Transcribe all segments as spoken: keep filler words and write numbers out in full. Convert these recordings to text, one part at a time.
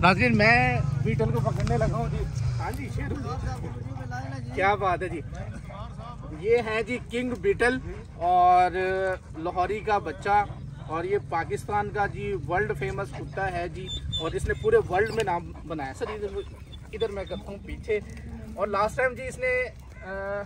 नाज़रीन मैं बीटल को पकड़ने लगा हूँ जी। हाँ जी शेर, क्या बात है जी। ये है जी किंग बीटल और लाहौरी का बच्चा, और ये पाकिस्तान का जी वर्ल्ड फेमस कुत्ता है जी, और इसने पूरे वर्ल्ड में नाम बनाया। सर इधर इधर मैं करता हूँ पीछे। और लास्ट टाइम जी इसने आ,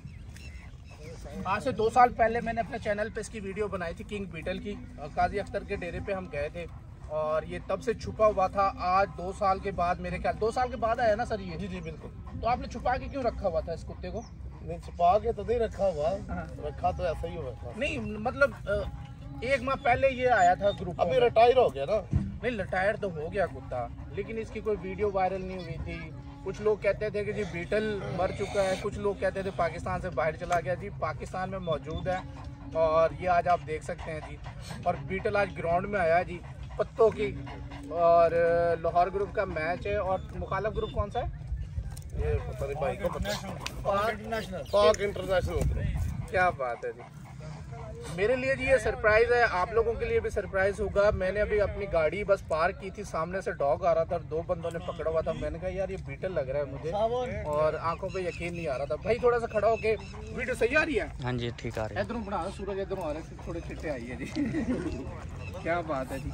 आज से दो साल पहले मैंने अपने चैनल पे इसकी वीडियो बनाई थी किंग बीटल की। काजी अख्तर के डेरे पे हम गए थे और ये तब से छुपा हुआ था। आज दो साल के बाद, मेरे ख्याल दो साल के बाद आया ना सर ये? जी जी बिल्कुल। तो आपने छुपा के क्यों रखा हुआ था इस कुत्ते को? नहीं छुपा के तो नहीं रखा हुआ, रखा तो ऐसा ही हुआ था। नहीं मतलब एक माह पहले ये आया था ग्रुप। अभी रिटायर हो गया ना? नहीं रिटायर तो हो गया कुत्ता, लेकिन इसकी कोई वीडियो वायरल नहीं हुई थी। कुछ लोग कहते थे कि जी बीटल मर चुका है, कुछ लोग कहते थे पाकिस्तान से बाहर चला गया। जी पाकिस्तान में मौजूद है और ये आज आप देख सकते हैं जी। और बीटल आज ग्राउंड में आया जी पत्तों की, और लाहौर ग्रुप का मैच है। और मुखालिफ ग्रुप कौन सा है ये पता नहीं भाई को पता। पाक इंटरनेशनल। पाक इंटरनेशनल। क्या बात है जी। मेरे लिए जी ये सरप्राइज है, आप लोगों के लिए भी सरप्राइज होगा। मैंने अभी अपनी गाड़ी बस पार्क की थी, सामने से डॉग आ रहा था, दो बंदों ने पकड़ा हुआ था। मैंने कहा यार ये बीटल लग रहा है मुझे, और आंखों पे यकीन नहीं आ रहा था। भाई थोड़ा सा खड़ा होके, वीडियो सही आ रही है? हाँ जी ठीक आ रही है। इधरों बना सूरज, इधरों आ रहे हैं, थोड़े चिट्टे आई है जी। क्या बात है जी,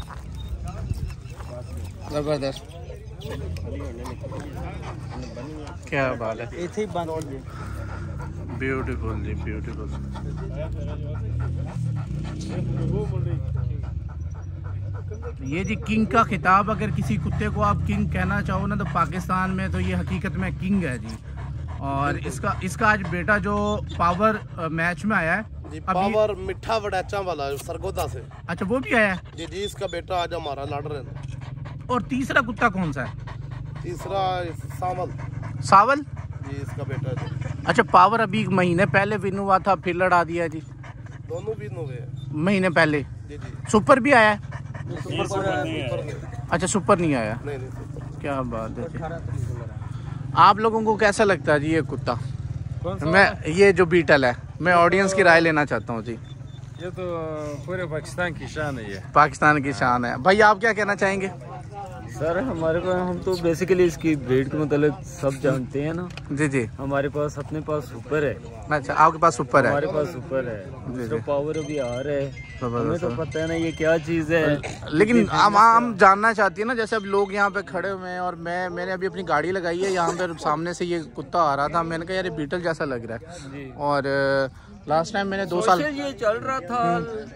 जबरदस्त। क्या बात है, ऐसे ही बंद। ब्यूटीफुल जी ब्यूटीफुल। ये जी किंग का खिताब, अगर किसी कुत्ते को आप किंग कहना चाहो ना तो पाकिस्तान में तो ये हकीकत में किंग है जी। और इसका इसका आज बेटा जो पावर मैच में आया है जी, पावर मिठा वड़ैचा वाला सरगोदा से। अच्छा वो भी आया है जी जी, इसका बेटा आज हमारा लड़ रहे हैं। और तीसरा कुत्ता कौन सा है? तीसरा सावल। सावल जी इसका बेटा है। अच्छा पावर अभी महीने पहले विन हुआ था, फिर लड़ा दिया जी। दोनों विन हो गए महीने पहले। जी जी। सुपर भी आया है? सुपर सुपर नहीं। अच्छा सुपर नहीं आया। नहीं नहीं सुपर। क्या बात है जी। आप लोगों को कैसा लगता है जी ये कुत्ता? मैं ये जो बीटल है, मैं ऑडियंस की राय लेना चाहता हूँ जी। ये तो पूरे पाकिस्तान की शान है। ये पाकिस्तान की शान है। भाई आप क्या कहना चाहेंगे? सर हमारे पास, हम तो बेसिकली इसकी ब्रीड के मतलब सब जानते हैं ना। जी जी। हमारे पास अपने पास सुपर है। अच्छा आपके पास सुपर है? हमारे पास सुपर है तो पावर अभी आ रहा है, हमें तो पता है ना ये क्या चीज़ है। लेकिन हम हम जानना चाहती है ना, जैसे अब लोग यहाँ पे खड़े हुए हैं और मैं मैंने अभी अपनी गाड़ी लगाई है, यहाँ पे सामने से ये कुत्ता आ रहा था, मैंने कहा यार ये बीटल जैसा लग रहा है। और लास्ट टाइम मैंने दो साल ये चल रहा था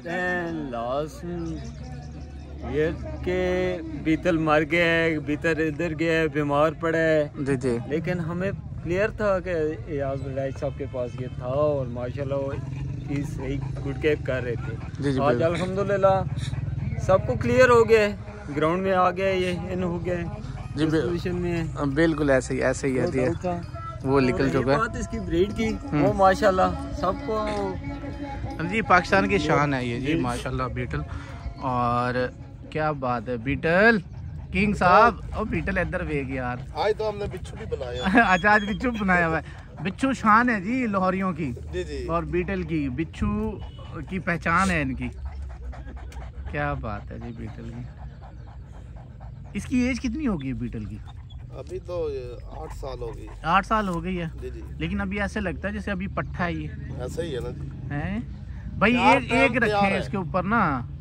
लास्ट ये के बीतल मर गया है, बीतल इधर गया है, बीमार पड़ा है। जी जी। लेकिन हमें क्लियर था कि राज साहब के पास ये था और माशाल्लाह ये सही गुड कैप कर रहे थे। जी जी। आज अल्हम्दुलिल्लाह सबको क्लियर हो गया, ग्राउंड में आ गया, ये इन हो गया जी पोजीशन में। बिल्कुल ऐसे ही ऐसे ही है वो निकल चुका है। बात इसकी ब्रीड की वो माशाल्लाह सबको जी, पाकिस्तान की शान है ये जी माशाल्लाह बीटल। और क्या बात है बीटल किंग साहब। ओ बीटल इधर वेग यार, आज तो हमने बिच्छू भी बनाया। अच्छा आज बिच्छू बनाया हुआ है। बिच्छू शान है जी लाहौरियों की। जी जी। और बीटल की, बिच्छू की पहचान है इनकी। क्या बात है जी बीटल की। इसकी एज कितनी होगी बीटल की? अभी तो आठ साल हो गई। आठ साल हो गई है। जी जी। लेकिन अभी ऐसे लगता है जैसे अभी पट्ठा है ये। ऐसा ही है ना जी। है भाई, एक एक रखे हैं इसके ऊपर ना।